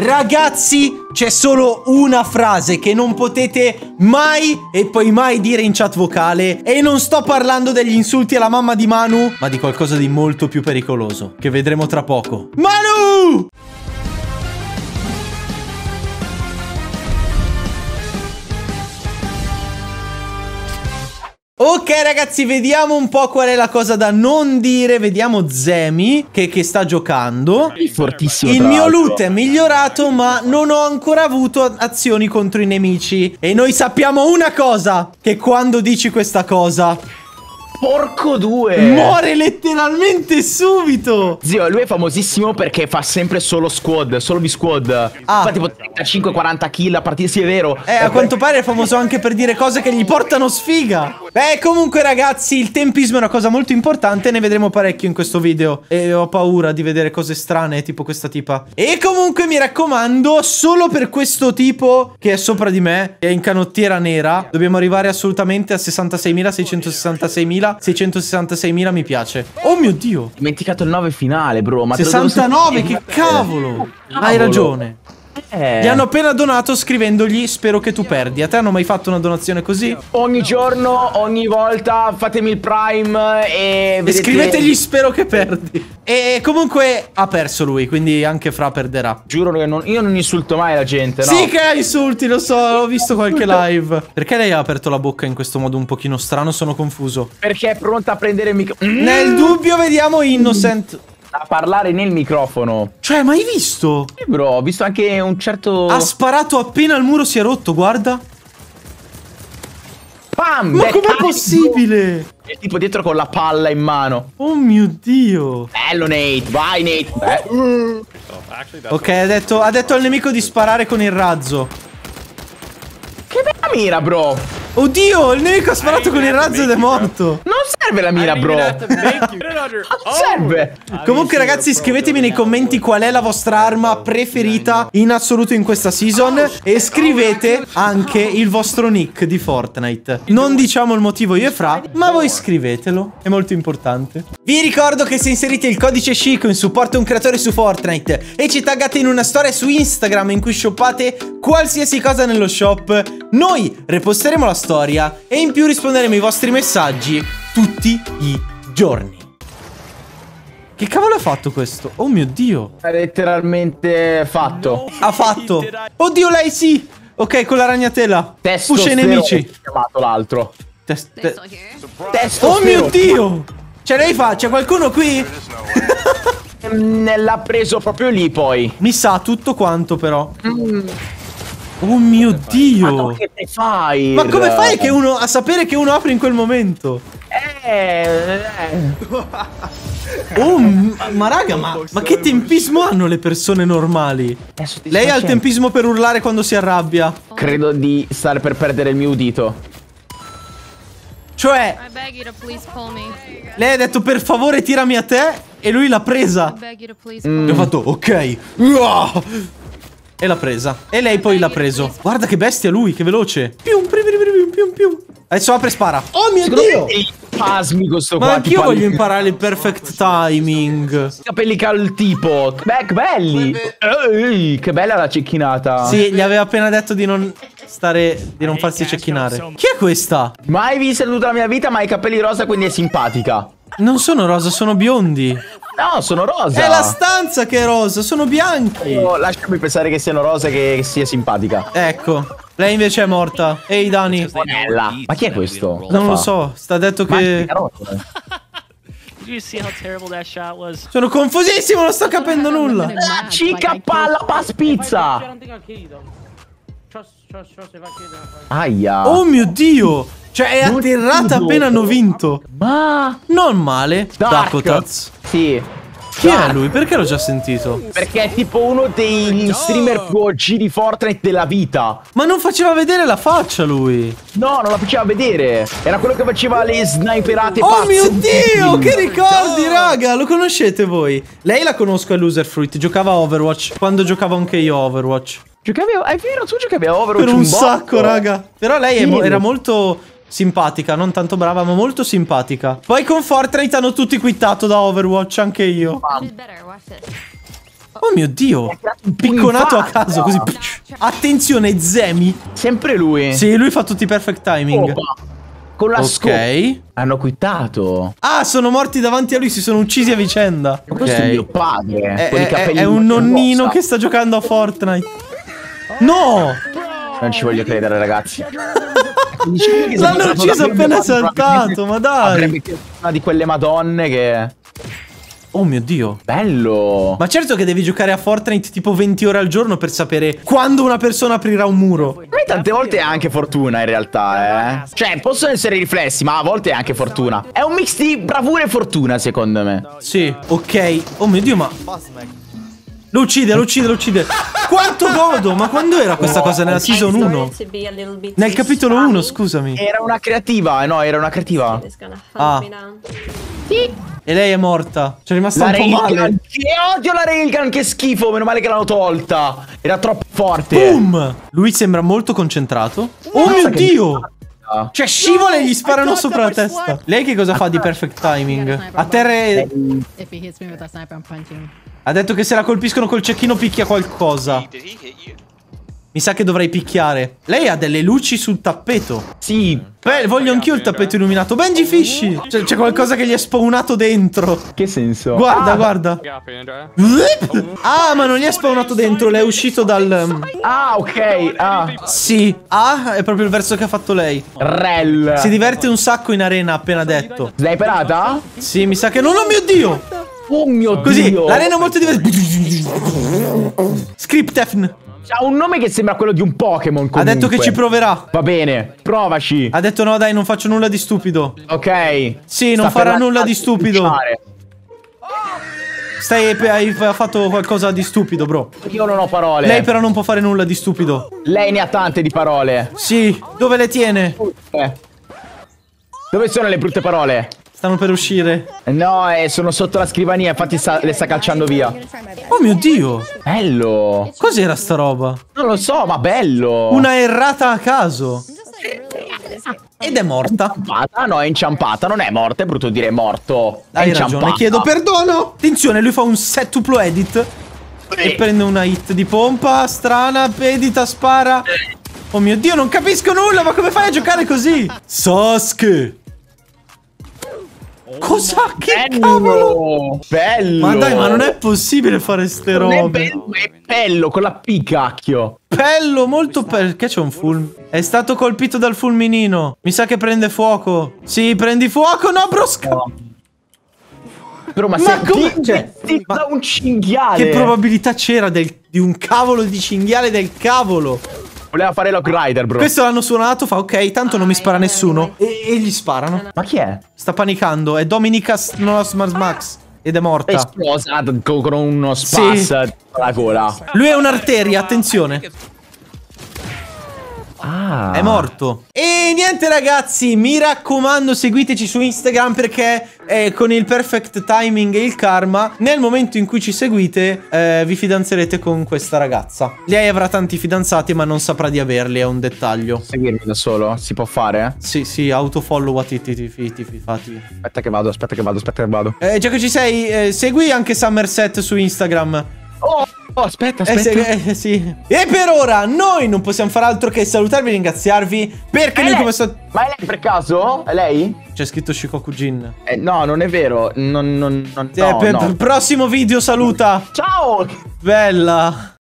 Ragazzi, c'è solo una frase che non potete mai e poi mai dire in chat vocale. E non sto parlando degli insulti alla mamma di Manu, ma di qualcosa di molto più pericoloso, che vedremo tra poco. Manu! Ok ragazzi, vediamo un po' qual è la cosa da non dire. Vediamo Zemi che sta giocando. Fortissimo. Il mio loot è migliorato, ma non ho ancora avuto azioni contro i nemici. E noi sappiamo una cosa, che quando dici questa cosa porco due, muore letteralmente subito. Zio, lui è famosissimo perché fa sempre solo squad, solo di squad. Fa tipo 35-40 kill a partire, sì è vero. A quanto pare è famoso anche per dire cose che gli portano sfiga. Beh, comunque ragazzi, il tempismo è una cosa molto importante. Ne vedremo parecchio in questo video. E ho paura di vedere cose strane, tipo questa tipa. E comunque mi raccomando, solo per questo tipo che è sopra di me, che è in canottiera nera, dobbiamo arrivare assolutamente a 66.000, 666.000 mi piace. Oh mio Dio, ho dimenticato il 9 finale, bro. Ma 69, che cavolo. Hai ragione. Gli hanno appena donato scrivendogli spero che tu perdi. A te hanno mai fatto una donazione così? Ogni giorno, ogni volta fatemi il prime e scrivetegli spero che perdi. E comunque ha perso lui, quindi anche Fra perderà. Giuro che io non insulto mai la gente, no? Sì che insulti, lo so, ho visto qualche live. Perché lei ha aperto la bocca in questo modo un pochino strano? Sono confuso. Perché è pronta a prendere il microfono. Nel dubbio vediamo Innocent a parlare nel microfono. Cioè, mai visto? Sì, bro, ho visto anche un certo... Ha sparato appena il muro si è rotto, guarda. Pam! Ma com'è possibile? È tipo dietro con la palla in mano. Oh mio Dio. Bello Nate, vai Nate. Ok, ha detto al nemico di sparare con il razzo. Che bella mira, bro. Oddio, il nemico ha sparato con il razzo ed è morto. Non serve la mira, bro. Serve. Comunque ragazzi, scrivetemi nei commenti qual è la vostra arma preferita in assoluto in questa season. E scrivete anche il vostro nick di Fortnite. Non diciamo il motivo io e Fra, ma voi scrivetelo, è molto importante. Vi ricordo che se inserite il codice Chico in supporto a un creatore su Fortnite e ci taggate in una storia su Instagram in cui shoppate qualsiasi cosa nello shop, noi reposteremo la storia e in più risponderemo ai vostri messaggi tutti i giorni. Che cavolo ha fatto questo? Oh mio Dio. È letteralmente fatto. Ha fatto. Oddio, lei sì. Ok, con la ragnatela. Pusha i nemici. Chiamato l'altro. Oh mio Dio. Cioè lei fa, c'è qualcuno qui? L'ha preso proprio lì poi. Mi sa tutto quanto però. Oh mio Dio. Ma che fai? Ma come fai che uno a sapere che uno apre in quel momento? Oh, ma raga, ma che tempismo hanno le persone normali? Lei ha il tempismo per urlare quando si arrabbia. Credo di stare per perdere il mio udito. Cioè, lei ha detto per favore tirami a te e lui l'ha presa. E ho fatto ok. E l'ha presa. E lei poi l'ha preso. Guarda che bestia lui, che veloce. Pium. Adesso apre e spara. Oh mio Dio. Pasmi questo qua. Ma anch'io voglio imparare il perfect timing. Capelli cal tipo. Beh, belli. Ehi, che bella la cecchinata. Sì, gli aveva appena detto di non farsi cecchinare. Chi è questa? Mai vista in tutta la mia vita, ma ha i capelli rosa, quindi è simpatica. Non sono rosa, sono biondi. No, sono rosa. È la stanza che è rosa, sono bianchi. Oh, lasciami pensare che siano rosa e che sia simpatica. Ecco, lei invece è morta. Ehi Dani. Ma chi è questo? Non lo so, sta detto che... Sono confusissimo, non sto capendo nulla. Cica palla paspizza. Aia. Oh mio Dio. Cioè è atterrata appena hanno vinto. Ma non male. Dakotaz. Sì. Chi è lui? Perché l'ho già sentito? Perché è tipo uno degli streamer più OG di Fortnite della vita. Ma non faceva vedere la faccia lui. No, non la faceva vedere. Era quello che faceva le sniperate pazze. Oh mio Dio, che ricordi, raga. Lo conoscete voi? Lei la conosco, è Loserfruit. Giocava a Overwatch quando giocavo anche io a Overwatch. Giocavi a... È vero, tu giocavi a Overwatch per un sacco, raga. Però lei era molto... simpatica, non tanto brava, ma molto simpatica. Poi con Fortnite hanno tutti quittato da Overwatch, anche io. Oh mio Dio. Picconato a caso, così. Attenzione, Zemi. Sempre lui. Sì, lui fa tutti i perfect timing. Con la scopa. Ok. Hanno quittato. Ah, sono morti davanti a lui, si sono uccisi a vicenda. Questo è mio padre. Con i capelli È un nonnino che sta giocando a Fortnite. No! Non ci voglio credere, ragazzi. L'hanno ucciso appena saltato, ma dai. Una di quelle madonne che... Oh mio Dio. Bello. Ma certo che devi giocare a Fortnite tipo 20 ore al giorno per sapere quando una persona aprirà un muro. Tante volte è anche fortuna in realtà, Cioè, possono essere riflessi, ma a volte è anche fortuna. È un mix di bravura e fortuna, secondo me. Sì, ok. Oh mio Dio, ma... Lo uccide, lo uccide, lo uccide. Quanto godo! Ma quando era questa cosa? Nella season 1? Nel capitolo 1, scusami. Era una creativa, no, era una creativa. Ah. E lei è morta. C'è rimasta un po' male. Che odio la railgun, che schifo. Meno male che l'hanno tolta. Era troppo forte. Boom! Lui sembra molto concentrato. Oh mio Dio! Cioè scivola e gli sparano sopra la testa. Lei che cosa fa di perfect timing? A terra... Ha detto che se la colpiscono col cecchino picchia qualcosa. Mi sa che dovrei picchiare. Lei ha delle luci sul tappeto. Sì. Beh, voglio anch'io il tappeto illuminato. Benji Fishy. C'è qualcosa che gli è spawnato dentro. Che senso? Guarda, guarda. Ah, ma non gli è spawnato dentro. L'è uscito dal... Ah, ok. Ah. Sì. Ah, è proprio il verso che ha fatto lei. Rel. Si diverte un sacco in arena, appena detto. Sniperata? Sì, mi sa che non. Oh mio Dio. Oh mio Così, Dio. l'arena è molto diversa. Scriptefn. Ha un nome che sembra quello di un Pokémon. Ha detto che ci proverà. Va bene, provaci. Ha detto no, dai, non faccio nulla di stupido. Ok. Sì, non farà nulla di stupido. Hai fatto qualcosa di stupido, bro. Io non ho parole. Lei però non può fare nulla di stupido. Lei ne ha tante di parole. Sì, dove le tiene? Dove sono le brutte parole? Stanno per uscire. No, sono sotto la scrivania, infatti le sta calciando via. Oh mio Dio. Bello. Cos'era sta roba? Non lo so, ma bello. Una errata a caso. Ed è morta. Inciampata? No, è inciampata, non è morta, è brutto dire morto. Hai ragione, chiedo perdono. Attenzione, lui fa un setuplo edit. E prende una hit di pompa strana, edita, spara. Oh mio Dio, non capisco nulla, ma come fai a giocare così? Sasuke. Cosa? Che cavolo? Bello. Ma dai, ma non è possibile fare ste robe. Non è bello, è bello, con la P, cacchio. Bello, molto bello. Perché c'è un fulmine? È stato colpito dal fulminino. Mi sa che prende fuoco. Sì, prendi fuoco. No, brosca. No. Però ma come? Cioè, da un cinghiale. Che probabilità c'era di un cavolo di cinghiale del cavolo? Voleva fare l'Hog Rider, bro. Questo l'hanno suonato, fa ok, tanto non mi spara nessuno. E gli sparano. Ma chi è? Sta panicando, è Dominica Max. Ed è morta. È esplosa con uno spas alla gola. Lui è un'arteria, attenzione. Ah. È morto. E niente ragazzi, mi raccomando, seguiteci su Instagram perché con il perfect timing e il karma, nel momento in cui ci seguite, vi fidanzerete con questa ragazza. Lei avrà tanti fidanzati ma non saprà di averli, è un dettaglio. Seguirmi da solo? Si può fare? Sì, autofollow a fatti. Aspetta che vado. Già che ci sei, segui anche Somerset su Instagram. Oh, aspetta. Sì. E per ora noi non possiamo fare altro che salutarvi e ringraziarvi perché noi come Ma è lei per caso? È lei? C'è scritto Shikoku Jin. No, non è vero. Non. Prossimo video, saluta. Ciao. Bella.